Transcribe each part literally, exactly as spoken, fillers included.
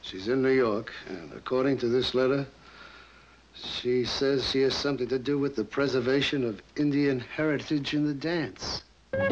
She's in New York, and according to this letter, she says she has something to do with the preservation of Indian heritage in the dance.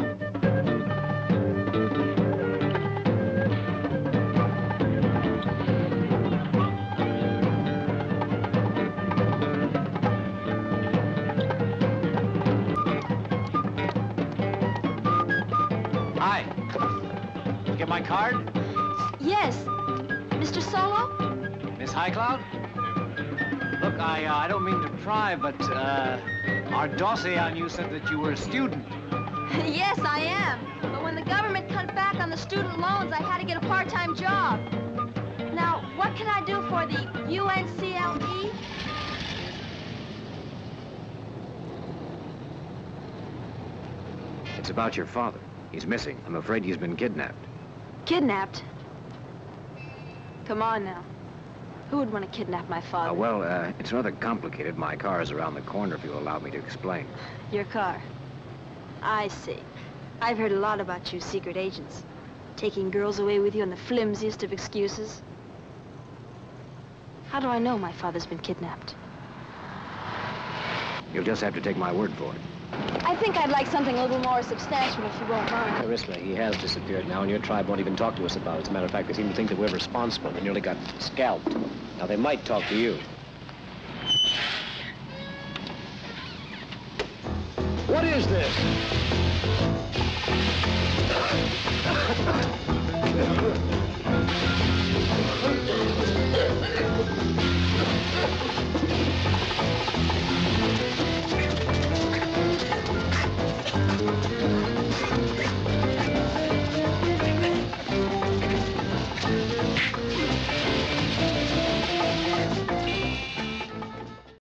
Hi. Did you get my card? Yes. Mister Solo? Miss Highcloud? Look, I, uh, I don't mean to pry, but uh, our dossier on you said that you were a student. Yes, I am. But when the government cut back on the student loans, I had to get a part-time job. Now, what can I do for the U N C L E? It's about your father. He's missing. I'm afraid he's been kidnapped. Kidnapped? Come on now. Who would want to kidnap my father? Uh, well, uh, it's rather complicated. My car is around the corner, if you'll allow me to explain. Your car. I see. I've heard a lot about you secret agents. Taking girls away with you on the flimsiest of excuses. How do I know my father's been kidnapped? You'll just have to take my word for it. I think I'd like something a little more substantial, if you won't mind. Charisma, he has disappeared now, and your tribe won't even talk to us about it. As a matter of fact, they seem to think that we're responsible. They nearly got scalped. Now, they might talk to you. What is this?